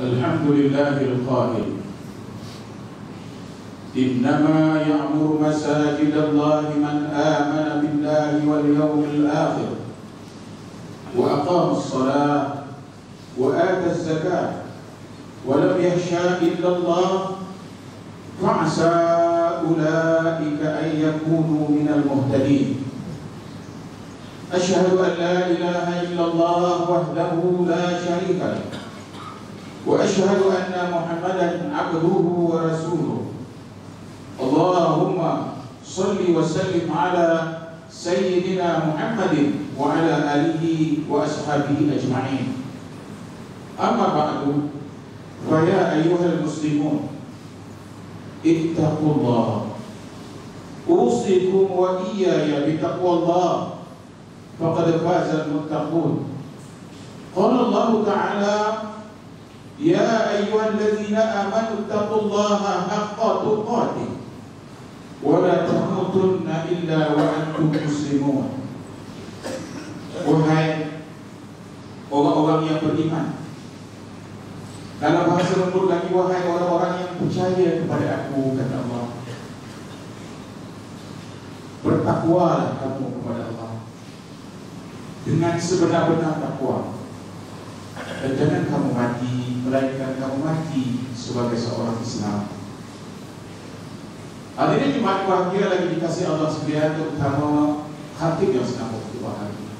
الحمد لله القائل إنما يعمر مساجد الله من آمن بالله واليوم الآخر وأقام الصلاة وآتى الزكاة ولم يخشى إلا الله فعسى أولئك أن يكونوا من المهتدين. أشهد أن لا إله إلا الله وحده لا شريك له وأشهد أن محمدا عبده ورسوله. اللهم صل وسلم على سيدنا محمد وعلى آله وأصحابه أجمعين. أما بعد فيا أيها المسلمون اتقوا الله، أوصيكم وإياي بتقوى الله فقد فاز المتقون. قال الله تعالى: يا أيها الذين آمنوا اتقوا الله حق تقاته ولا تموتن إلا وأنتم مسلمون. Wahai orang-orang yang beriman, dalam bahasa lembut lagi, wahai orang-orang yang percaya kepada aku, kata Allah, bertakwalah kamu kepada Allah dengan sebenar-benar takwa, dan jangan kamu mati melainkan kamu mati sebagai seorang Islam. Hadirin Jumat bahagia lagi dikasih Allah sekalian, terutama khatib yang sedang berkhutbah hari ini.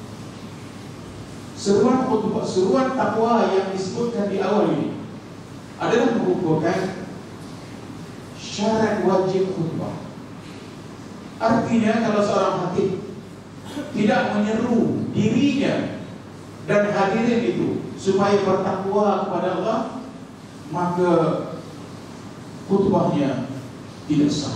Seruan takwa yang disebutkan di awal ini adalah merupakan syarat wajib khutbah. Artinya kalau seorang khatib tidak menyeru dirinya dan hadirin itu supaya bertakwa kepada Allah, maka khutbahnya tidak sah.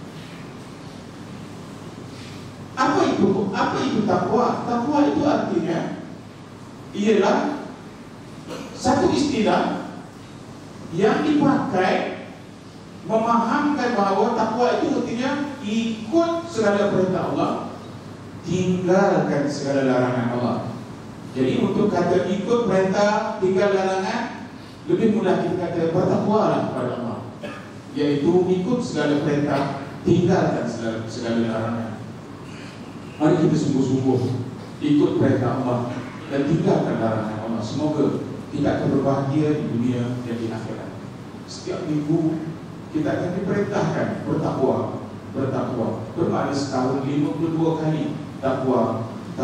Apa itu takwa? Takwa itu artinya ialah satu istilah yang dipakai memahamkan bahawa takwa itu artinya ikut segala perintah Allah, tinggalkan segala larangan Allah. Jadi untuk kata ikut perintah, tinggal larangan, lebih mudah kita kata bertakwalah kepada Allah, yaitu ikut segala perintah, tinggalkan segala larangan. Mari kita sungguh-sungguh ikut perintah Allah dan tinggalkan larangan Allah. Semoga kita akan berbahagia di dunia dan di akhirat. Setiap minggu kita akan diperintahkan bertakwa. Bermakna setahun 52 kali takwa.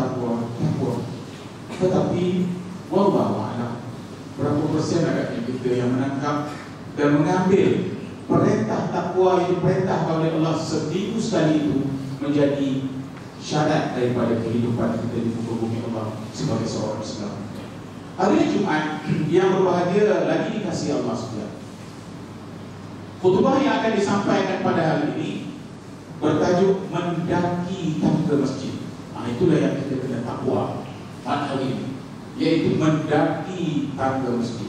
Tetapi wallahu a'lam, berapa persen agaknya kita yang menangkap dan mengambil perintah takwa yang diperintah oleh Allah seminggu sekali itu menjadi syarat daripada kehidupan kita di muka bumi Allah sebagai seorang Islam. Hari Jumat yang berbahagia lagi dikasihi Allah sekalian, khutbah yang akan disampaikan pada hari ini bertajuk mendaki tangga masjid. Itulah yang kita kena takwa pada hari ini, yaitu mendaki tangga masjid.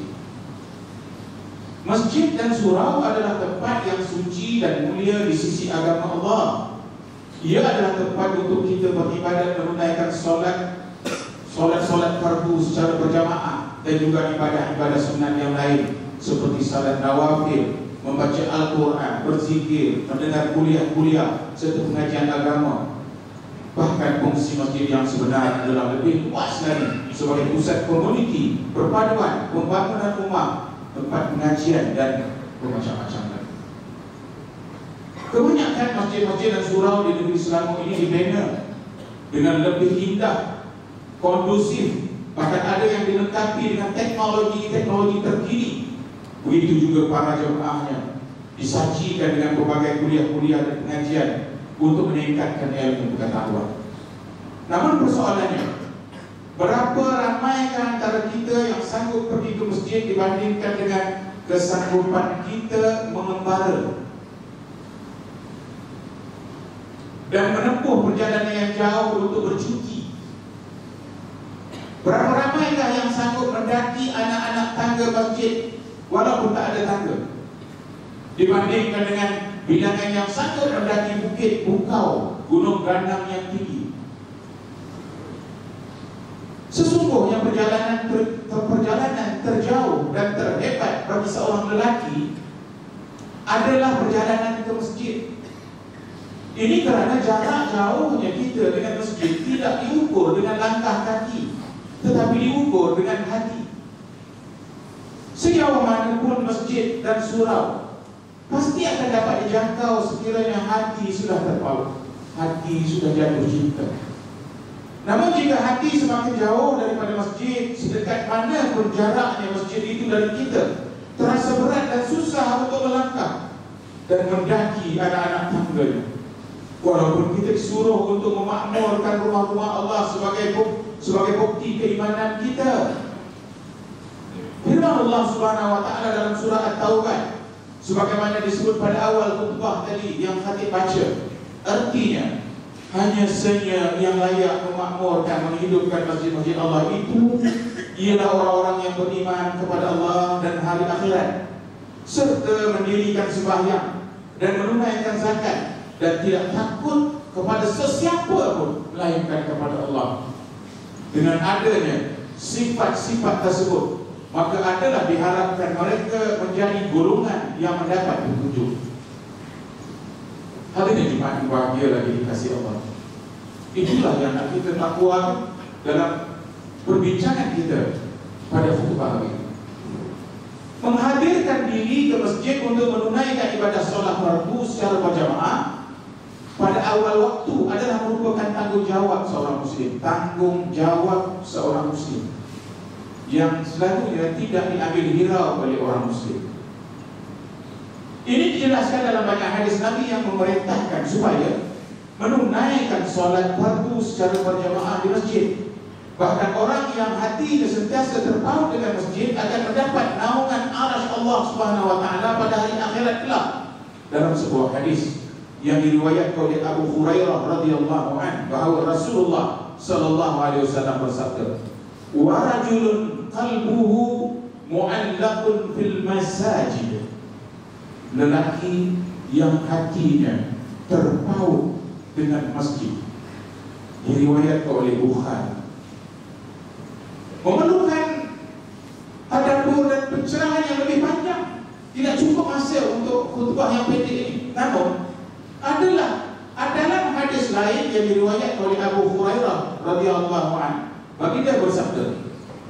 Masjid dan surau adalah tempat yang suci dan mulia di sisi agama Allah. Ia adalah tempat untuk kita beribadat, menunaikan solat fardu secara berjamaah, dan juga ibadah-ibadah sunat yang lain seperti salat nawafil, membaca Al-Quran, berzikir, mendengar kuliah-kuliah serta pengajian agama. Bahkan fungsi masjid yang sebenar adalah lebih luas lagi sebagai pusat komuniti, perpaduan, pembangunan rumah, tempat pengajian dan bermacam-macam lagi. Kebanyakan masjid-masjid dan surau di negeri Selangor ini dibina dengan lebih indah, kondusif, bahkan ada yang dilengkapi dengan teknologi terkini. Begitu juga para jemaahnya disajikan dengan berbagai kuliah-kuliah dan pengajian untuk meningkatkan ilmu pengetahuan. Namun persoalannya, berapa ramaikah antara kita yang sanggup pergi ke masjid dibandingkan dengan kesanggupan kita mengembara dan menempuh perjalanan yang jauh untuk bercuti? Berapa ramaikah yang sanggup mendaki anak-anak tangga masjid walaupun tak ada tangga, dibandingkan dengan bilangan yang sanggup mendaki bukit bukau, gunung ganang yang tinggi? Sesungguhnya perjalanan terjauh dan terhebat bagi seorang lelaki adalah perjalanan ke masjid. Ini kerana jarak jauhnya kita dengan masjid tidak diukur dengan langkah kaki, tetapi diukur dengan hati. Sejauh mana pun masjid dan surau pasti akan dapat dijangkau sekiranya hati sudah terpaut, hati sudah jatuh cinta. Namun jika hati semakin jauh daripada masjid, sedekat mana pun jaraknya masjid itu dari kita, terasa berat dan susah untuk melangkah dan mendaki anak-anak tangganya. Walaupun kita disuruh untuk memakmurkan rumah-rumah Allah sebagai bukti keimanan kita. Firman Allah Subhanahu wa taala dalam surah At-Taubah sebagaimana disebut pada awal khutbah tadi yang khatib baca, artinya hanya saja yang layak memakmurkan, menghidupkan masjid-masjid Allah itu ialah orang-orang yang beriman kepada Allah dan hari akhirat, serta mendirikan sembahyang dan menunaikan zakat dan tidak takut kepada sesiapa pun melainkan kepada Allah. Dengan adanya sifat-sifat tersebut, maka adalah diharapkan mereka menjadi golongan yang mendapat petunjuk. Hadirin jemaat yang bahagia lagi dikasihi Allah, itulah yang nak kita takwa dalam perbincangan kita pada khutbah hari ini. Menghadirkan diri ke masjid untuk menunaikan ibadah solat fardu secara berjamaah pada awal waktu adalah merupakan tanggungjawab seorang muslim. Tanggungjawab seorang muslim yang selalunya tidak diambil hirau oleh orang muslim. Ini dijelaskan dalam banyak hadis Nabi yang memerintahkan supaya menunaikan solat fardu secara berjamaah di masjid. Bahkan orang yang hatinya sentiasa terpaut dengan masjid akan mendapat naungan arasy Allah Subhanahu wa taala pada hari akhirat kelak. Dalam sebuah hadis yang diriwayatkan oleh Abu Hurairah radhiyallahu anhu bahawa Rasulullah sallallahu alaihi wasallam bersabda, "Wa rajulun qalbuhu mu'allaqun fil masajid." Lelaki yang hatinya terpaut dengan masjid. Diriwayatkan oleh Bukhari. Memerlukan tadabbur dan pencerahan yang lebih panjang. Tidak cukup masa untuk khutbah yang pendek ini. Namun adalah hadis lain yang diriwayatkan oleh Abu Hurairah radhiyallahu anhu. Baginda bersabda,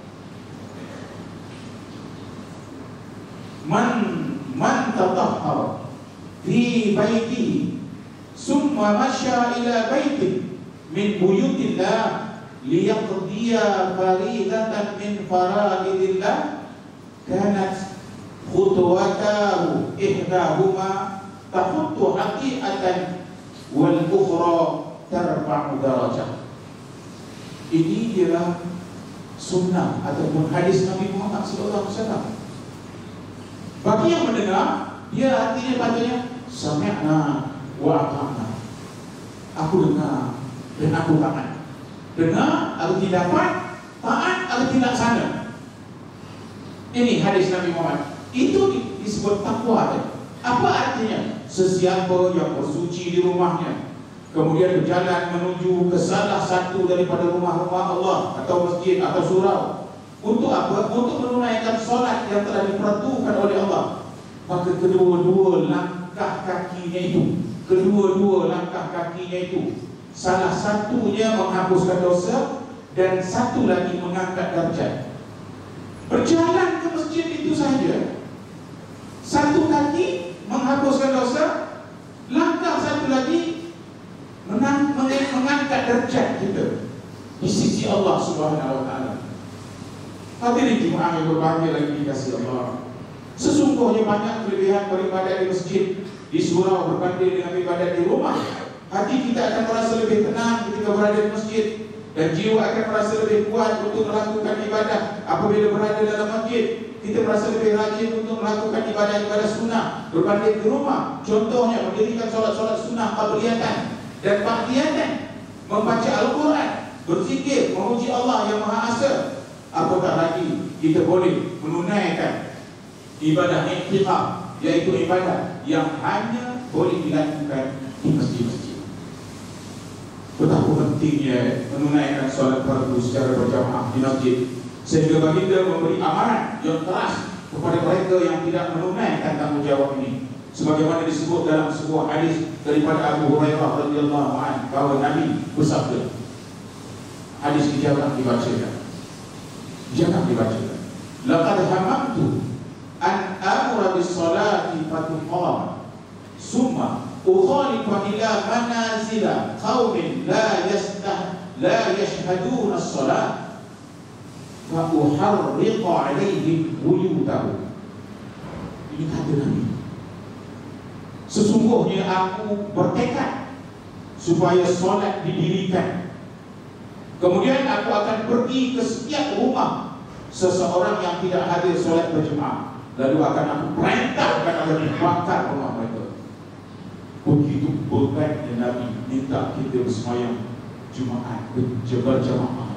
Man tatahhar fi baitihi summa masya ila baitin min buyutillah liyaqdiya faridatan min faraidillah kanat khutuwatahu ihdahuma tahuttu haqiqatan wal ukhra tarfa'u darajah. Ini ialah sunnah ataupun hadis Nabi Muhammad SAW. Bagi yang mendengar, dia artinya patutnya sami'na wa ata'na. Aku dengar dan aku taat. Dengar, arti dapat, taat, arti laksana. Ini hadis Nabi Muhammad. Itu disebut takwa. Apa artinya? Sesiapa yang bersuci di rumahnya, kemudian berjalan menuju ke salah satu daripada rumah-rumah Allah atau masjid atau surau. Untuk apa? Untuk menunaikan solat yang telah diperuntukkan oleh Allah. Maka kedua-dua langkah kakinya itu, salah satunya menghapuskan dosa dan satu lagi mengangkat derajat. Berjalan ke masjid itu saja, satu kaki menghapuskan dosa, langkah satu lagi mengangkat derajat kita di sisi Allah Subhanahu wa taala. Hadirin jemaah yang berbahagia lagi dikasihi Allah, sesungguhnya banyak kelebihan beribadat di masjid, di surau berbanding dengan ibadat di rumah. Hati kita akan merasa lebih tenang ketika berada di masjid, dan jiwa akan merasa lebih kuat untuk melakukan ibadah. Apabila berada dalam masjid, kita merasa lebih rajin untuk melakukan ibadah-ibadah sunnah berbanding di rumah. Contohnya mendirikan solat-solat sunnah qabliyatan dan ba'diyatan, membaca Al-Quran, berzikir, memuji Allah yang Maha Esa. Apatah lagi kita boleh menunaikan ibadah i'tikaf, yaitu ibadah yang hanya boleh dilakukan di masjid-masjid. Betapa pentingnya menunaikan solat fardu secara berjamaah di masjid, Sehingga baginda memberi amaran yang keras kepada mereka yang tidak menunaikan tanggungjawab ini, sebagaimana disebut dalam sebuah hadis daripada Abu Hurairah radhiyallahu anhu bahawa Nabi bersabda, hadis ini jangan dibacakan, laqad hamamtu an amura bis salati fatuqam summa ukhalifa ila manazila qaumin la yashhaduna as-salat fa uharriqa alaihim buyutahum. Ini kata Nabi, sesungguhnya aku bertekad supaya solat didirikan, kemudian aku akan pergi ke setiap rumah seseorang yang tidak hadir solat berjemaah, lalu akan aku perintahkan agar dibakar rumah mereka. Begitu berkatnya Nabi minta kita bersemayam Jumaat berjemaah,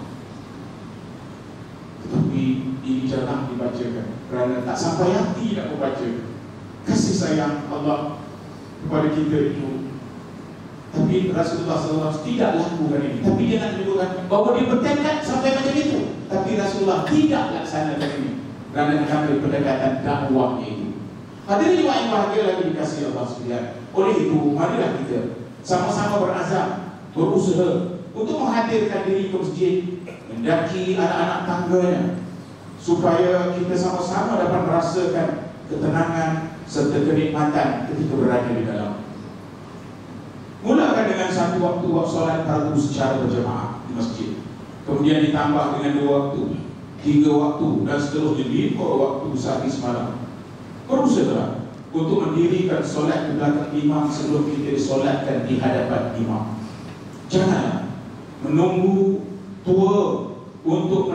tetapi ini jarang dibacakan kerana tak sampai hati nak membaca kasih sayang Allah kepada kita itu. Tapi Rasulullah SAW tidak lakukan ini, tapi dia nak menunjukkan bahawa dia bertekad sampai macam itu, tapi Rasulullah tidak laksanakan ini kerana mengambil pendekatan dakwahnya itu. Hadirin jemaah yang bahagia lagi dikasihi Allah sekalian, oleh itu marilah kita sama-sama berazam, berusaha untuk menghadirkan diri ke masjid, mendaki anak-anak tangganya, supaya kita sama-sama dapat merasakan ketenangan serta kenikmatan ketika berada di dalam. Mulakan dengan satu waktu solat fardu secara berjemaah di masjid, kemudian ditambah dengan 2 waktu, 3 waktu, dan seterusnya 5 waktu sehari semalam. Berusahalah untuk mendirikan solat di belakang imam sebelum kita disolatkan di hadapan imam. Janganlah menunggu tua untuk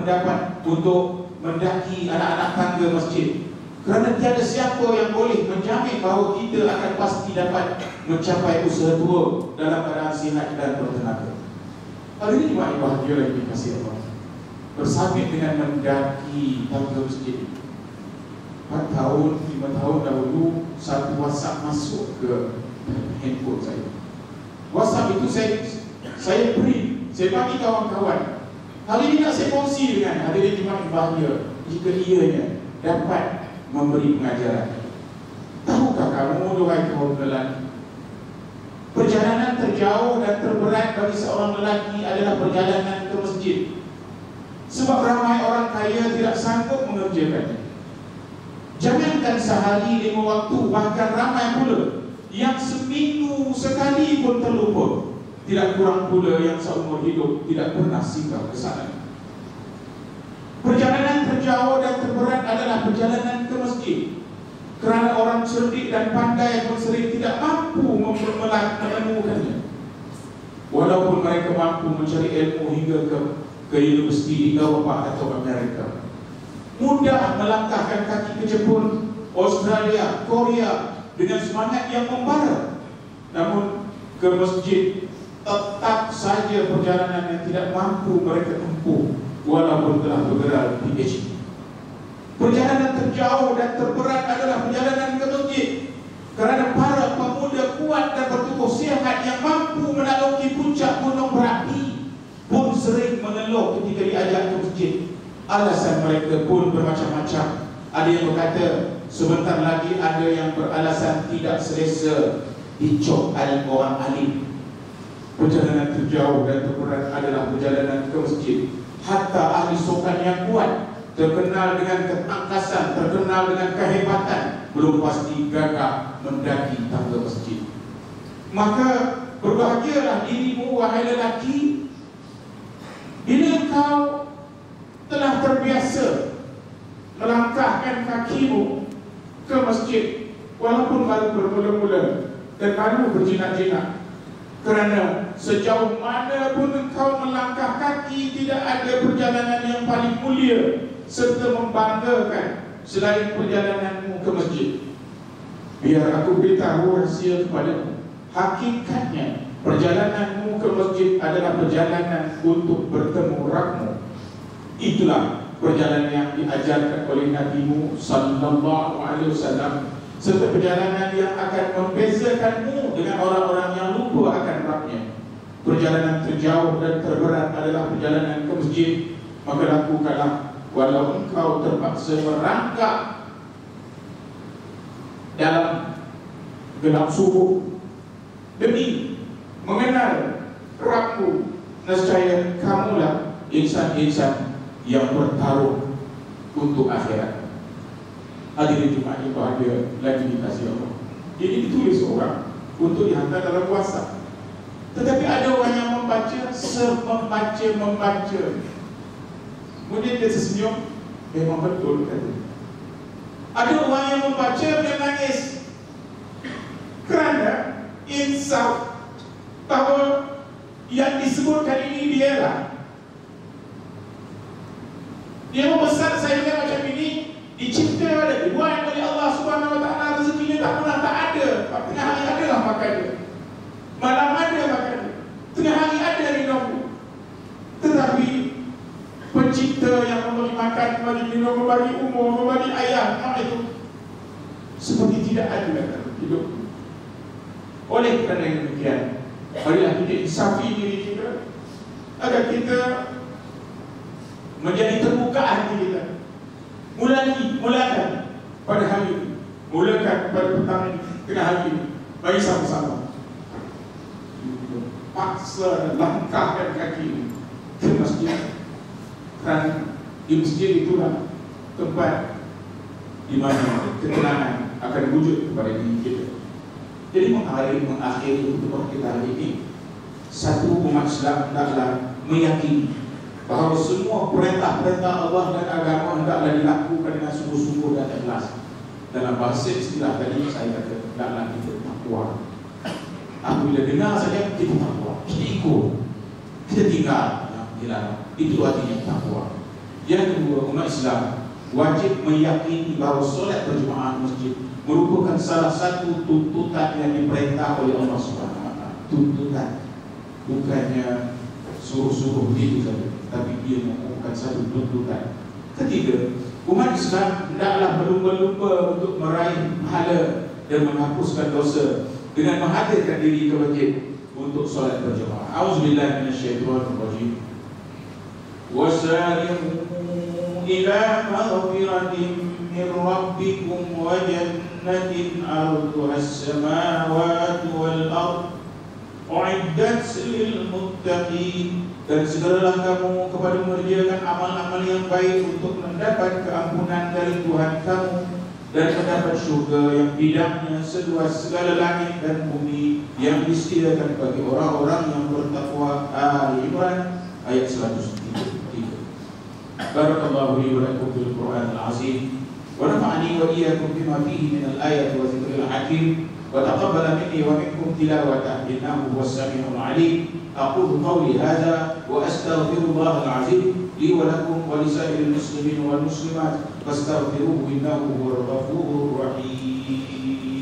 mendaki anak-anak tangga masjid, kerana tiada siapa yang boleh menjamin bahawa kita akan pasti dapat mencapai usaha tua dalam keadaan sihat dan bertenaga. Hal ini juga bahagia lagi dikasihi Allah, bersabit dengan mendaki tangga masjid. 4 tahun, 5 tahun dahulu, satu WhatsApp masuk ke handphone saya. WhatsApp itu saya beri, saya bagi kawan-kawan. Hal ini nak saya kongsi dengan hadirin jemaah yang bahagia, jika ianya dapat memberi pengajaran. Tahukah kamu, duhai kaum lelaki, perjalanan terjauh dan terberat bagi seorang lelaki adalah perjalanan ke masjid. Sebab ramai orang kaya tidak sanggup mengerjakannya. Jangankan sehari 5 waktu, bahkan ramai pula yang seminggu sekali pun terlupa. Tidak kurang pula yang seumur hidup tidak pernah singgah ke sana. Perjalanan terjauh dan terberat adalah perjalanan ke masjid, kerana orang cerdik dan pandai pun sering tidak mampu menemukannya, walaupun mereka mampu mencari ilmu hingga ke universiti di Eropah atau Amerika. Mudah melangkahkan kaki ke Jepun, Australia, Korea dengan semangat yang membara. Namun ke masjid tetap saja perjalanan yang tidak mampu mereka tempuh walaupun telah bergerak PhD. Perjalanan terjauh dan terberat adalah perjalanan ke masjid, kerana para pemuda kuat dan bertubuh sihat yang mampu menaklukkan puncak gunung berapi pun sering mengeluh ketika diajak ke masjid. Alasan mereka pun bermacam-macam. Ada yang berkata sebentar lagi, ada yang beralasan tidak selesa dicop orang alim. Perjalanan terjauh dan terberat adalah perjalanan ke masjid. Hatta ahli sukan yang kuat, terkenal dengan ketangkasan, terkenal dengan kehebatan, belum pasti gagah mendaki tangga masjid. Maka berbahagialah dirimu, wahai lelaki, bila engkau telah terbiasa melangkahkan kakimu ke masjid, walaupun baru bermula-mula dan baru berjinak-jinak. Kerana sejauh mana pun engkau melangkah kaki, tidak ada perjalanan yang paling mulia serta membanggakan selain perjalananmu ke masjid. Biar aku beritahu rahsia kepadamu, hakikatnya perjalananmu ke masjid adalah perjalanan untuk bertemu Rabbmu. Itulah perjalanan yang diajarkan oleh Nabi-Mu sallallahu alaihi wasallam, serta perjalanan yang akan membezakanmu dengan orang-orang yang lupa akan Rabbnya. Perjalanan terjauh dan terberat adalah perjalanan ke masjid. Maka lakukanlah walau engkau terpaksa merangkak dalam gelap subuh demi mengenal Rabbmu, nescaya kamulah insan-insan yang bertarung untuk akhirat. Hadirin Jumaat yang bahagia, lagi dikasih Allah, ini ditulis orang untuk dihantar dalam puasa. Tetapi ada orang yang membaca membaca, kemudian dia tersenyum, memang betul kata. Ada orang yang membaca dia nangis kerana insaf bahawa yang disebutkan ini dialah. Dia membesar saya macam ini, dicipta dibuat oleh Allah Subhanahu Wa Taala, rezekinya tak pernah tak ada. Tengah hari adalah makan dia, malam ada makan dia, tengah hari ada minum. Tetapi pencipta yang memberi makan, memberi minum, memberi umur, memberi ayah, itu seperti tidak ada dalam hidup. Oleh kerana yang demikian, marilah kita insafi diri kita agar kita menjadi terbuka hati kita. Mulakan pada hari ini, mulakan pada petang ini, tengah hari ini, bagi sama-sama paksa dan langkahkan kaki ini ke masjid, kerana di masjid itulah tempat di mana ketenangan akan wujud kepada diri kita. Jadi mengakhiri untuk kita hari ini, satu umat Islam hendaklah meyakini bahawa semua perintah-perintah Allah dan agama hendaklah dilakukan dengan sungguh-sungguh dan ikhlas. Dalam bahasa istilah tadi saya kata, hendaklah kita takwa. Apabila dengar saja kita takwa, kita ikut, kita tinggal yang dilarang, itu artinya takwa. Yang kedua, umat Islam wajib meyakini bahawa solat berjemaah masjid merupakan salah satu tuntutan yang diperintah oleh Allah Subhanahu Wa Taala. Tuntutan, bukannya suruh-suruh begitu saja, tapi dia merupakan satu tuntutan. Ketiga, umat Islam hendaklah berlumba-lumba untuk meraih pahala dan menghapuskan dosa dengan menghadirkan diri ke masjid untuk solat berjemaah. Auzubillahi minasyaitonirrajim. Wasari'u ila maghfiratin min rabbikum wa jannatin 'arduha as-samawati wal ardh u'iddat lil muttaqin. Dan segeralah kamu kepada mengerjakan amal-amal yang baik untuk mendapat keampunan dari Tuhan kamu dan mendapat syurga yang bidangnya seluas segala langit dan bumi yang disediakan bagi orang-orang yang bertakwa. Al-Imran ayat 103. Barakallahu li wa lakum fil Qur'an al-azim wa nafa'ani wa iyyakum bima fihi min al-ayati wa dhikril hakim wa taqabbala minni wa minkum tilawatahu innahu huwas samiul alim. Aqulu qawli hadha wa astaghfirullah al-azim li wa lakum wa li sa'iril muslimin wal muslimat fastaghfiruhu innahu huwal ghafurur rahim.